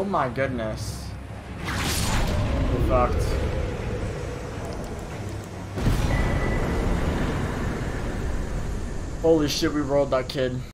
Oh my goodness. We're fucked. Holy shit, we rolled that kid.